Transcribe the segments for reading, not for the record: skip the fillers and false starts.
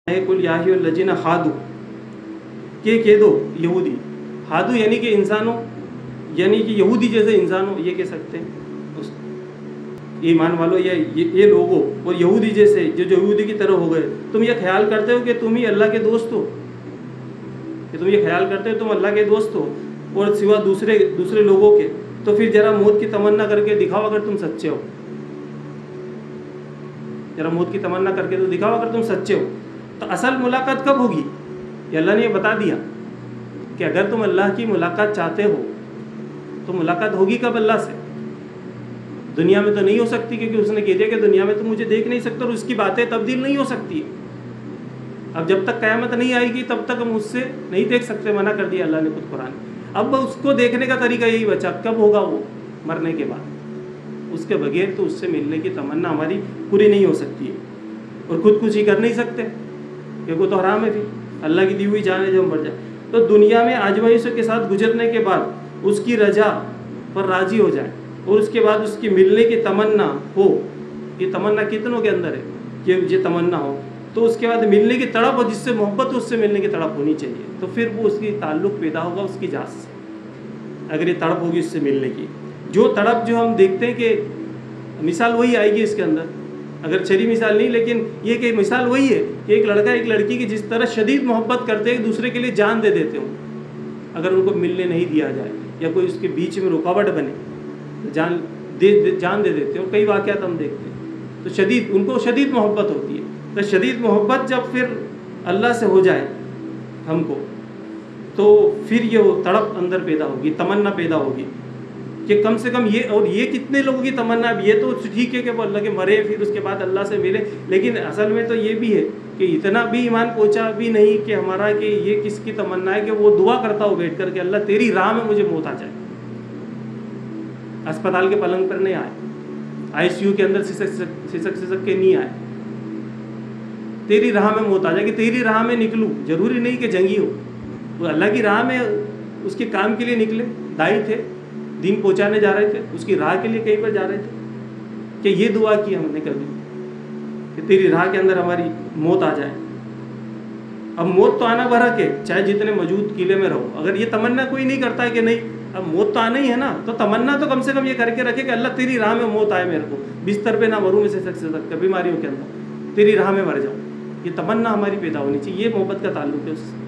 کل یا الذین ہادو کہ کہہ دو یہودی، ہادو یعنی کہ انسانوں، یعنی کہ یہودی جیسے انسانوں، یہ کہہ سکتے ہیں ایمان والو یا یہ لوگوں، اور یہودی جیسے جو یہودی کی طرح ہو گئے، تم یہ خیال کرتے ہو کہ تم ہی اللہ کے دوست ہو، کہ تم یہ خیال کرتے ہو تم اللہ کے دوست ہو اور سوا دوسرے لوگوں کے، تو پھر ذرا موت کی تمنا کر کے دکھاؤ اگر تم سچے ہو، ذرا موت کی تمنا کر کے تو دکھاؤ اگر تم سچے ہو۔ تو اصل ملاقات کب ہوگی؟ یہ اللہ نے یہ بتا دیا کہ اگر تم اللہ کی ملاقات چاہتے ہو تو ملاقات ہوگی کب اللہ سے؟ دنیا میں تو نہیں ہو سکتی، کیونکہ اس نے کہہ دیا کہ دنیا میں تم مجھے دیکھ نہیں سکتے اور اس کی باتیں تبدیل نہیں ہو سکتی۔ اب جب تک قیامت نہیں آئے گی تب تک ہم اس سے نہیں دیکھ سکتے، منع کر دیا اللہ نے خود قرآن۔ اب اس کو دیکھنے کا طریقہ یہی بچا، کب ہوگا؟ وہ مرنے کے بعد، اس کے بغیر تو اس سے ملنے کی تمنا ہماری پوری نہیں ہو سکتی ہے، اور خود کچھ ہی کر نہیں سکتے کیونکہ وہ تو حرام ہے، پھر اللہ کی دی ہوئی جان ہے جو ہم مر جائے۔ تو دنیا میں آزمائشوں کے ساتھ گزرنے کے بعد اس کی رضا پر راضی ہو جائے اور اس کے بعد اس کی ملنے کی تمنا ہو، یہ تمنا کتنوں کے اندر ہے کہ یہ تمنا ہو، تو اس کے بعد ملنے کی تڑپ ہو، جس سے محبت ہو اس سے ملنے کی تڑپ ہونی چاہیے، تو پھر وہ اس کی تعلق پیدا ہوگا اس کی ذات سے، اگر یہ تڑپ ہوگی اس سے ملنے کی۔ جو تڑپ جو ہم دیکھتے ہیں کہ مثال وہی آئے گی اس کے اندر، اگر چری مثال نہیں، لیکن یہ کہ مثال وہی ہے کہ ایک لڑکا ایک لڑکی کی جس طرح شدید محبت کرتے ہیں، ایک دوسرے کے لیے جان دے دیتے ہوں، اگر ان کو ملنے نہیں دیا جائے یا کوئی اس کے بیچ میں رکاوٹ بنے جان دے دیتے ہیں، اور کئی واقعات ہم دیکھتے ہیں، تو ان کو شدید محبت ہوتی ہے۔ تو شدید محبت جب پھر اللہ سے ہو جائے ہم کو، تو پھر یہ تڑپ اندر پیدا ہوگی، تمنا پیدا ہوگی کہ کم سے کم یہ، اور یہ کتنے لوگوں کی تمنا، اب یہ تو ٹھیک ہے کہ وہ اللہ کے مرے پھر اس کے بعد اللہ سے ملے، لیکن اصل میں تو یہ بھی ہے کہ اتنا بھی ایمان پہنچا بھی نہیں کہ ہمارا کہ یہ کس کی تمنا ہے کہ وہ دعا کرتا ہو بیٹھ کر کہ اللہ تیری راہ میں مجھے موت آ جائے، اسپتال کے پلنگ پر نہیں آئے، ICU کے اندر سسک کے نہیں آئے، تیری راہ میں موت آ جائے، کہ تیری راہ میں نکلوں، ضروری نہیں کہ جنگی ہو، وہ اللہ کی راہ میں اس کے کام کے لیے نکلے، دائی تھے، دین پہنچانے جا رہے تھے، اس کی راہ کے لیے کہیں پر جا رہے تھے، کہ یہ دعا کی ہم نے کبھی کہ تیری راہ کے اندر ہماری موت آ جائے۔ اب موت تو آنا برحق ہے، چاہے جتنے موجود قلعے میں رہو، اگر یہ تمنا کوئی نہیں کرتا ہے کہ نہیں اب موت تو آنا ہی ہے نا، تو تمنا تو کم سے کم یہ کر کے رکھے کہ اللہ تیری راہ میں موت آئے، میرے کو بستر پہ نہ مروں میں سے سکتا بیماریوں کے اندر، تیری راہ میں مر جاؤں، یہ تمنا ہماری پیدا ہونی چاہیے۔ یہ محبت کا تعلق ہے اس سے،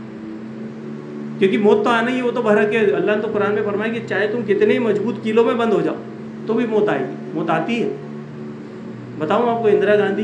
کیونکہ موت تو آنا ہی ہے، وہ تو برحق ہے۔ اللہ نے تو قرآن میں فرمایا کہ چاہے تم کتنے ہی مضبوط قلعوں میں بند ہو جاؤ تو بھی موت آئے گی، موت آتی ہے۔ بتاؤں آپ کو، اندرا گاندھی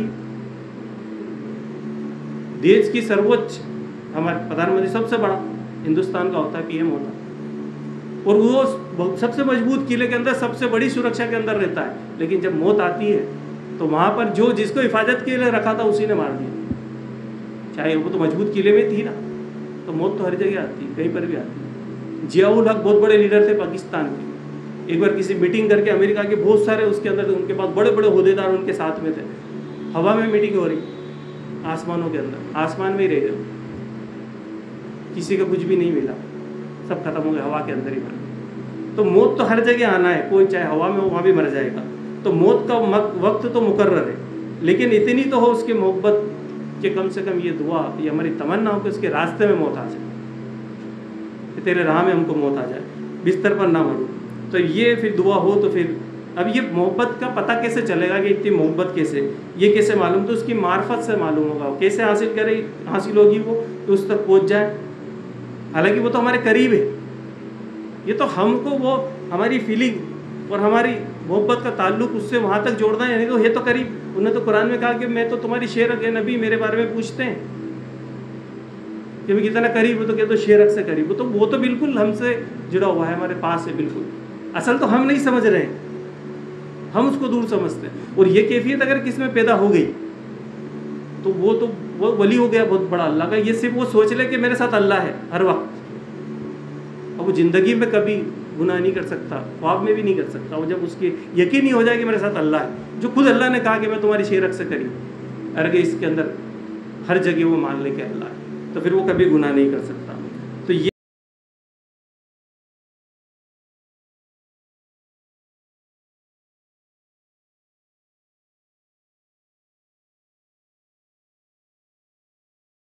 دیش کی سروچ، ہمارے پردھان منتری سب سے بڑا ہندوستان کا ہوتا ہے PM ہوتا ہے، اور وہ سب سے مضبوط قلعے کے اندر سب سے بڑی سرکشا کے اندر رہتا ہے، لیکن جب موت آتی ہے تو وہاں پر جس کو حفاظت کے لیے رکھا تھا اسی نے مار دیا، چاہے وہ تو مضبوط قلعے میں تھی نا، تو موت تو ہر جگہ آتی ہے، کہیں پر بھی آتی ہے۔ ضیاء الحق بہت بڑے لیڈر تھے پاکستان کے، ایک بار کسی میٹنگ کر کے امریکہ کے بہت سارے اس کے اندر، ان کے پاس بڑے بڑے عہدیدار ان کے ساتھ میں تھے، ہوا میں میٹنگ ہو رہی، آسمانوں کے اندر، آسمان میں ہی رہ گئے، کسی کا کچھ بھی نہیں ملا، سب ختم ہو گئے، ہوا کے اندر ہی مر گئے۔ تو موت تو ہر جگہ آنا ہے، کوئی چاہے ہوا میں ہو وہاں بھی مر جائے گا، تو موت کا وقت تو مقرر ہے، لیکن اتنی تو ہو اس کی محبت کہ کم سے کم یہ دعا، یہ ہماری تمنا ہو کہ اس کے راستے میں موت آ جائے، کہ تیرے راہ میں ہم کو موت آ جائے، بستر پر نہ مرو۔ تو یہ پھر دعا ہو تو پھر اب یہ محبت کا پتہ کیسے چلے گا کہ اتنی محبت کیسے، یہ کیسے معلوم؟ تو اس کی معرفت سے معلوم ہوگا، کیسے حاصل ہوگی وہ، کہ اس تک پہنچ جائے، حالانکہ وہ تو ہمارے قریب ہے، یہ تو ہم کو وہ ہماری فیلنگ اور ہماری محبت کا تعلق اس سے وہاں تک جوڑنا ہے، یعنی تو یہ تو قریب، انہوں نے تو قرآن میں کہا کہ میں تو تمہاری شیرک ہے، نبی میرے بارے میں پوچھتے ہیں کہ میں کتنا قریب ہوں، تو کہتے شیرک سے قریب ہوں، تو وہ تو بالکل ہم سے جڑا ہوا ہے، ہمارے پاس ہے بالکل، اصل تو ہم نہیں سمجھ رہے ہیں، ہم اس کو دور سمجھتے ہیں، اور یہ کیفیت اگر کس میں پیدا ہو گئی تو وہ ولی ہو گیا بہت بڑا اللہ کا، یہ صرف وہ سوچ لے کہ میرے ساتھ اللہ ہے ہر وقت، اور وہ زندگی میں کبھی گناہ نہیں کر سکتا، خواب میں بھی نہیں کر سکتا، وہ جب اس کی یقین نہیں ہو جائے کہ میرے ساتھ اللہ ہے، جو خود اللہ نے کہا کہ میں تمہاری شیرک سے قریب، اگر اس کے اندر ہر جگہ وہ مان لے کہ اللہ ہے، تو پھر وہ کبھی گناہ نہیں کر سکتا۔